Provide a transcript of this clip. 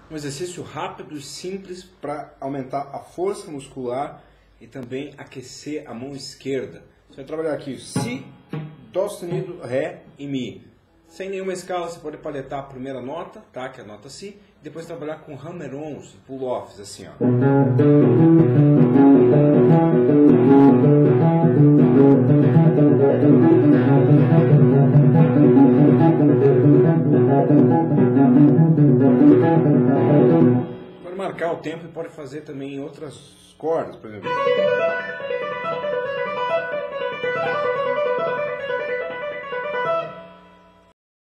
Um exercício rápido e simples para aumentar a força muscular e também aquecer a mão esquerda. Você vai trabalhar aqui Si, Dó sustenido, Ré e Mi. Sem nenhuma escala, você pode paletar a primeira nota, tá? Que é a nota Si, e depois trabalhar com hammer-ons, pull-offs, assim, ó. Pode marcar o tempo e pode fazer também em outras cordas, por exemplo.